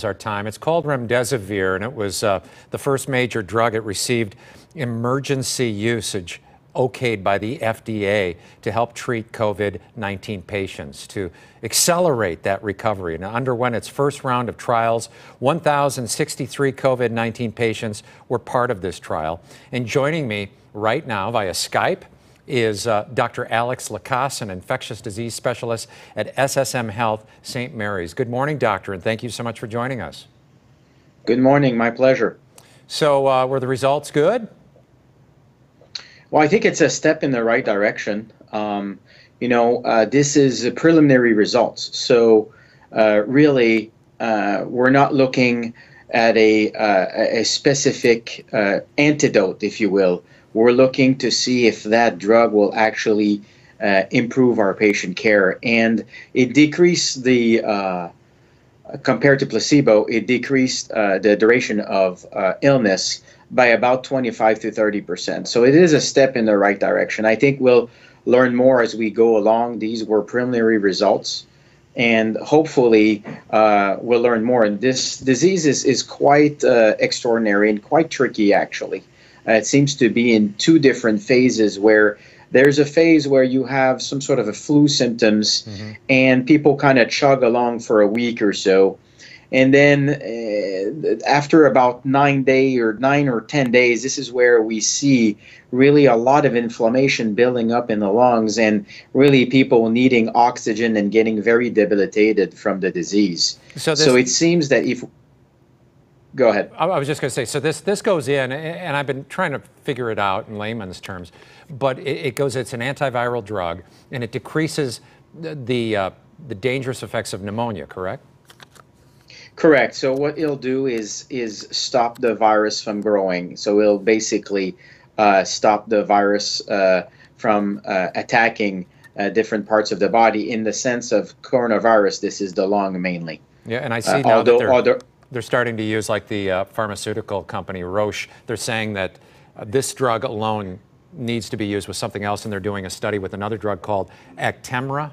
our time. It's called Remdesivir, and it was the first major drug. It received emergency usage okayed by the FDA to help treat COVID-19 patients, to accelerate that recovery. And it underwent its first round of trials. 1,063 COVID-19 patients were part of this trial. And joining me right now via Skype is Dr. Alex Lacasse, an infectious disease specialist at SSM Health St. Mary's. Good morning, doctor, and thank you so much for joining us. Good morning, my pleasure. So were the results good? Well, I think it's a step in the right direction. This is preliminary results. So really, we're not looking at a specific antidote, if you will. We're looking to see if that drug will actually improve our patient care. And it decreased the, compared to placebo, it decreased the duration of illness by about 25 to 30%. So it is a step in the right direction. I think we'll learn more as we go along. These were preliminary results, and hopefully we'll learn more. And this disease is quite extraordinary and quite tricky, actually. It seems to be in two different phases, where there's a phase where you have some sort of a flu symptoms, and people kind of chug along for a week or so. And then after about 9 or 10 days, this is where we see really a lot of inflammation building up in the lungs, and really people needing oxygen and getting very debilitated from the disease. So it seems that if... Go ahead. I was just going to say, so this goes in, and I've been trying to figure it out in layman's terms, but it's an antiviral drug, and it decreases the dangerous effects of pneumonia, correct? Correct. So what it'll do is stop the virus from growing. So it'll basically stop the virus from attacking different parts of the body. In the sense of coronavirus, this is the lung mainly. Yeah, and I see now that they're starting to use, like the pharmaceutical company Roche, they're saying that this drug alone needs to be used with something else, and they're doing a study with another drug called Actemra.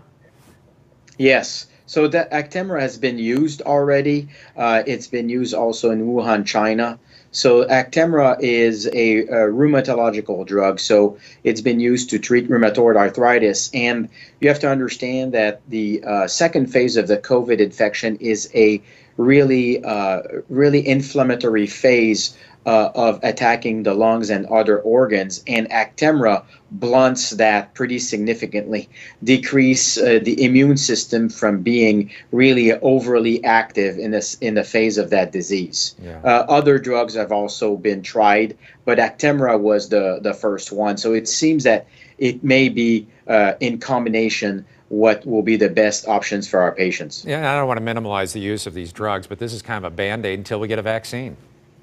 Yes. So that Actemra has been used already. It's been used also in Wuhan, China. So Actemra is a rheumatological drug. So it's been used to treat rheumatoid arthritis. And you have to understand that the second phase of the COVID infection is a really inflammatory phase of attacking the lungs and other organs, and Actemra blunts that pretty significantly, decrease the immune system from being really overly active in the phase of that disease. Yeah. Other drugs have also been tried, but Actemra was the first one. So it seems that it may be in combination what will be the best options for our patients. Yeah, I don't want to minimize the use of these drugs, but this is kind of a Band-Aid until we get a vaccine.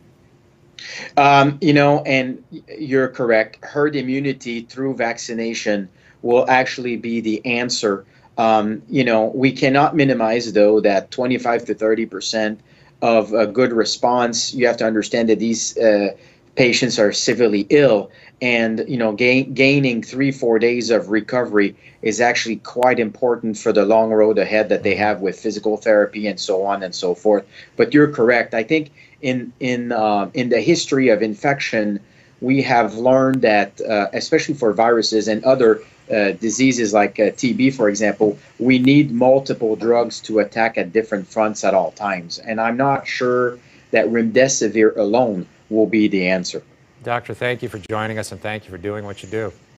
And you're correct. Herd immunity through vaccination will actually be the answer. We cannot minimize, though, that 25 to 30% of a good response. You have to understand that these patients are severely ill, and gaining 3-4 days of recovery is actually quite important for the long road ahead that they have with physical therapy and so on and so forth. But you're correct. I think in the history of infection, we have learned that especially for viruses and other diseases like TB, for example, we need multiple drugs to attack at different fronts at all times. And I'm not sure that Remdesivir alone will be the answer. Doctor, thank you for joining us, and thank you for doing what you do.